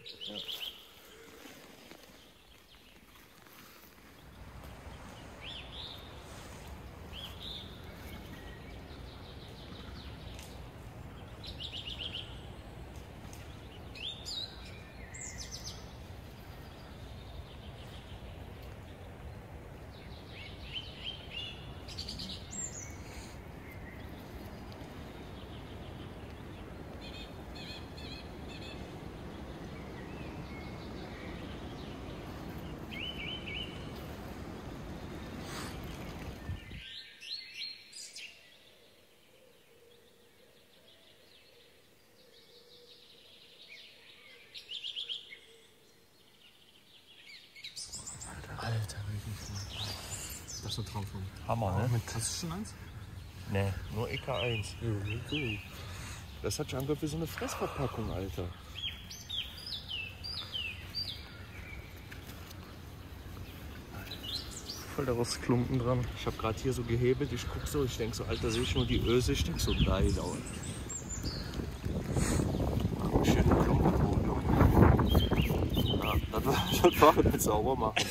Ja. Alter, wirklich. Das ist ein Traumfilm. Hammer, ne? Hast du schon eins? Ne, nur EK1. Ja, cool. Das hat schon angehört wie so eine Fressverpackung, Alter. Voll der Rostklumpen dran. Ich habe gerade hier so gehebelt, ich guck so, ich denke so, Alter, sehe ich nur die Öse, ich denke so, geil, Alter. Schöne Klumpen. Ja, das war mit sauber machen.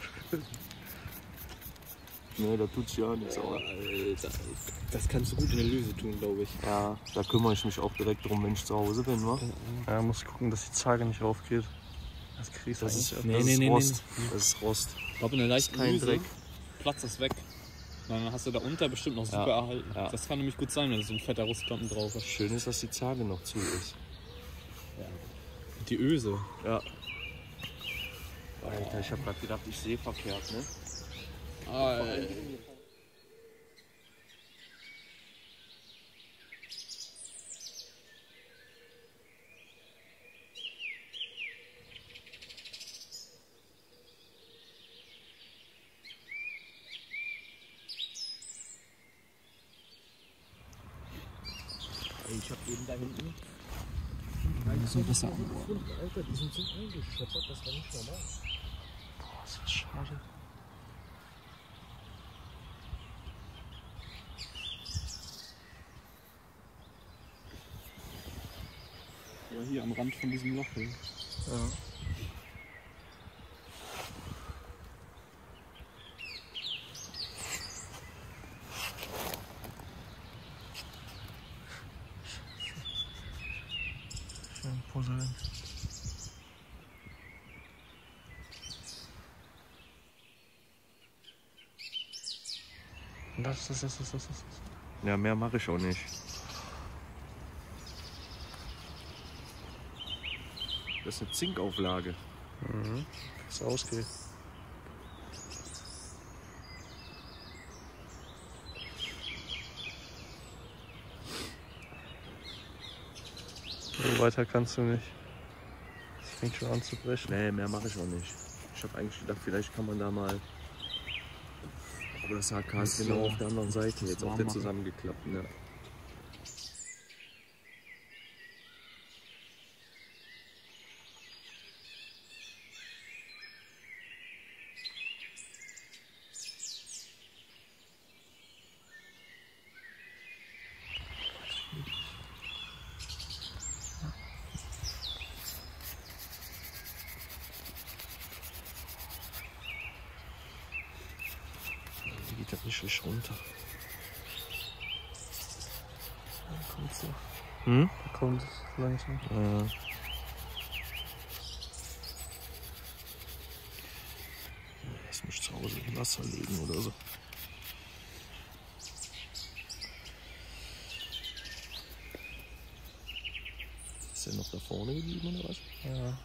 Ne, da tut's ja nichts. Alter, das kannst du gut in der Löse tun, glaube ich. Ja, da kümmere ich mich auch direkt drum, wenn ich zu Hause bin, wa? Ja, muss gucken, dass die Zarge nicht raufgeht. Das kriegst du Das eigentlich ist ab. Rost. Das ist Rost. Ich glaube, in der leichten Kein Löse Dreck. platzt das weg. Dann hast du da unter bestimmt noch super erhalten. Ja. Das kann nämlich gut sein, wenn so ein fetter Rostklumpen drauf ist. Schön ist, dass die Zarge noch zu ist. Ja. Die Öse. Ja. Alter, ich habe gerade gedacht, ich sehe verkehrt, ne? Alter. Ich habe eben da hinten. Die sind besser. Alter, die sind so eingeschöpft, das war nicht normal. Boah, ist das schade. Ja, hier am Rand von diesem Loch. Hier. Ja. Schön puzzeln. Das. Ja, mehr mache ich auch nicht. Das ist eine Zinkauflage. Mhm. Wie es ausgeht. So weiter kannst du nicht. Das fängt schon an zu brechen. Nee, mehr mache ich auch nicht. Ich habe eigentlich gedacht, vielleicht kann man da mal. Aber das HK ist genau auf der anderen Seite, jetzt auf der zusammengeklappten. Ja. Die geht ja richtig runter. Da kommt sie. Hm? Da kommt es langsam. Ja. Lass mich zu Hause in Wasser legen oder so. Ist der noch da vorne geblieben oder was? Ja.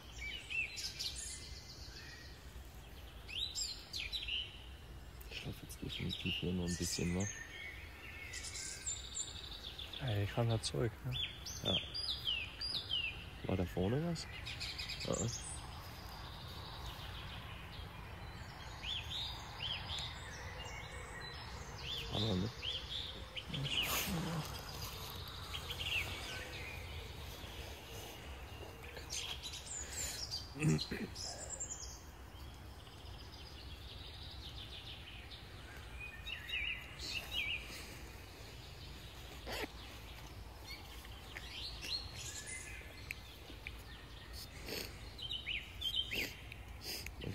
Ich laufe jetzt definitiv hier noch ein bisschen, ne? Ey, die kam da zurück, ne? Ja. War da vorne was? Ja. Aber ne?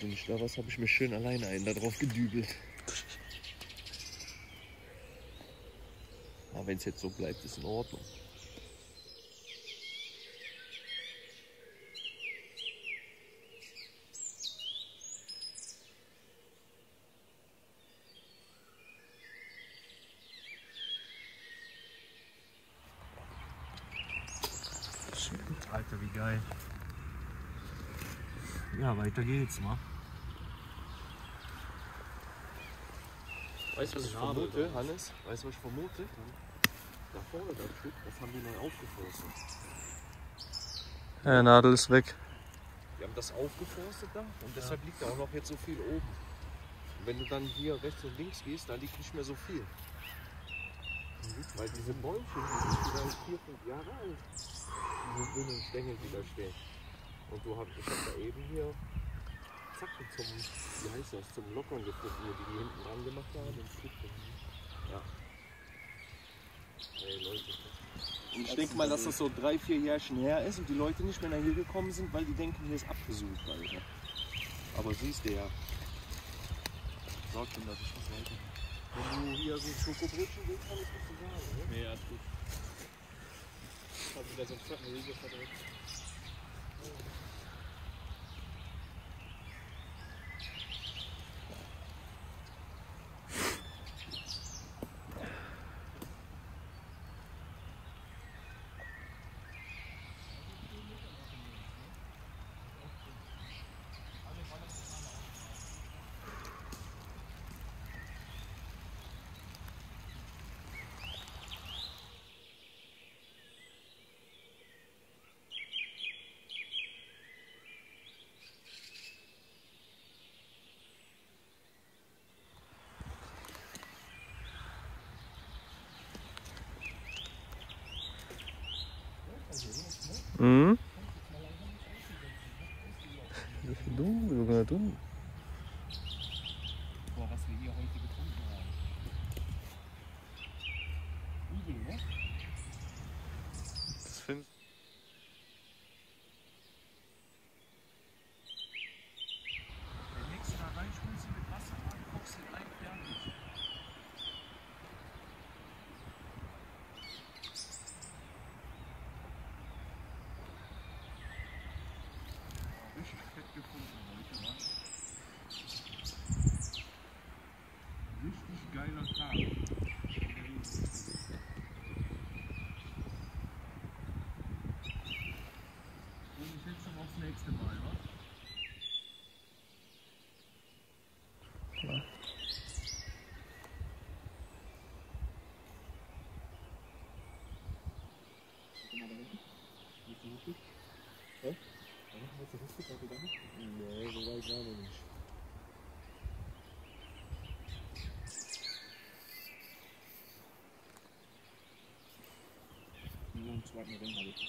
wenn ich da was, habe ich mir schön alleine einen da drauf gedübelt. Aber wenn es jetzt so bleibt, ist in Ordnung. Alter, wie geil. Ja, weiter geht's, ma. Weißt du, was ich vermute, Hannes? Weißt du, was ich vermute? Da vorne, das Stück, das haben die neu aufgeforstet. Ja, Nadel ist weg. Die haben das aufgeforstet da und deshalb liegt da auch noch jetzt so viel oben. Und wenn du dann hier rechts und links gehst, da liegt nicht mehr so viel. Weil diese Bäumchen, die sind vielleicht 4, 5 Jahre alt. Diese grünen Stängel, die da stehen. Und ich hab da eben hier Zacken zum Lockern gefunden, die hinten dran gemacht haben. Ja. Hey Leute. Und ich denke mal, dass das so 3, 4 Jährchen her ist und die Leute nicht mehr nach hier gekommen sind, weil die denken, hier ist abgesucht, Alter. Aber siehst du ja. Sag schon, dass ich das weiter. Wenn du hier so ein Schokobrötchen willst, kann ich nicht so sagen, ne? Nee, alles gut. Ich hab wieder so ein Treppenriegel verdreht. Mhm. Du, Junge, du. Boah, was wir hier heute gefunden haben. Übel, ne? Das findest Wenn nichts da reinschmeißen mit Wasser rein, kochst du den ein, fertig. Richtig fett gefunden heute, wa? Richtig geiler Tag. Und ich jetzt schon aufs nächste Mal, wa? Nee, so weit gar nicht. Nur einen zweiten Ring habe ich.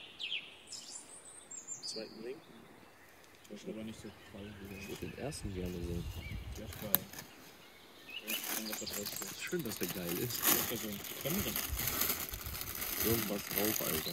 Zweiten Ring? Das ist aber nicht so toll wie Ich würde den ersten gerne sehen. der ist geil. Ja, was da drauf steht. Schön, dass der geil ist. Das ist ja so ein Kremmen. Irgendwas drauf, Alter.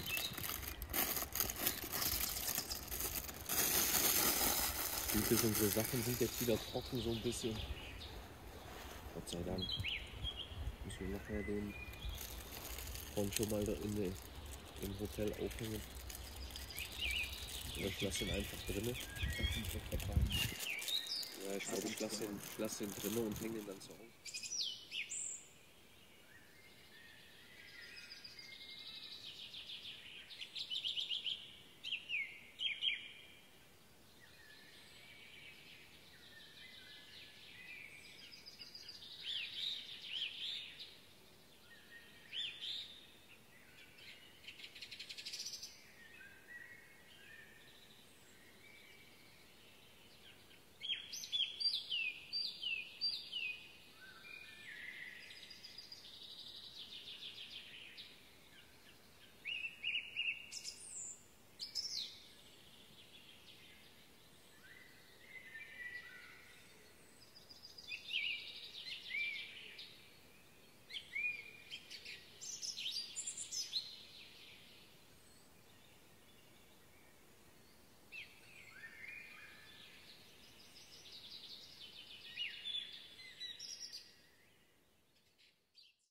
Viele sind so Sachen sind jetzt wieder trocken, so ein bisschen. Gott sei Dank. Müssen wir nachher den Poncho mal da im Hotel aufhängen. Oder ich lasse ihn einfach drinne. Ja, ich glaube, ich lasse den drinne und hänge ihn dann zu Hause.